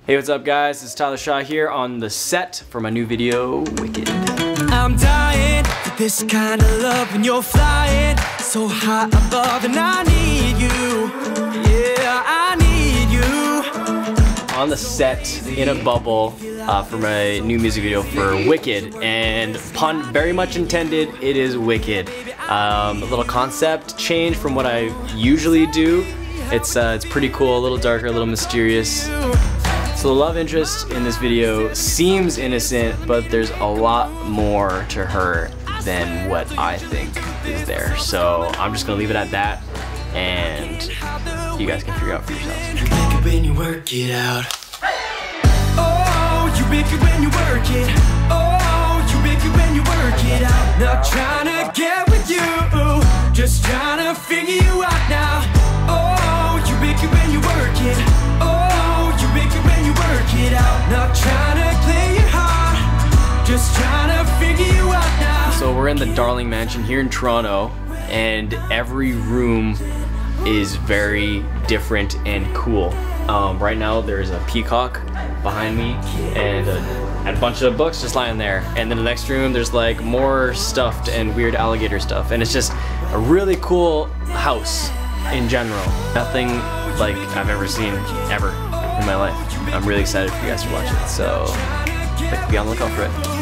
Hey, what's up guys? It's Tyler Shaw here on the set for my new video, Wicked. I'm dying for this kind of love when you're flying so high above, and I need you. Yeah, I need you. On the set in a bubble for my new music video for Wicked, and pun very much intended, it is Wicked. A little concept change from what I usually do. It's pretty cool, a little darker, a little mysterious. So the love interest in this video seems innocent, but there's a lot more to her than what I think is there. So I'm just gonna leave it at that, and you guys can figure it out for yourselves. You make it when you work it out. Oh, you make it when you work it. Oh, you make it when you work it out. Not trying to get with you, just trying to figure you out now. Oh, you make it when you work it. Oh, you make it when you work it out. Not trying to play it hard, just trying to figure you out now. So we're in the Darling Mansion here in Toronto, and every room is very different and cool. Right now there's a peacock behind me and a bunch of books just lying there, and then the next room there's like more stuffed and weird alligator stuff, and it's just a really cool house in general. Nothing like I've ever seen ever in my life. I'm really excited for you guys to watch it, so be on the lookout for it.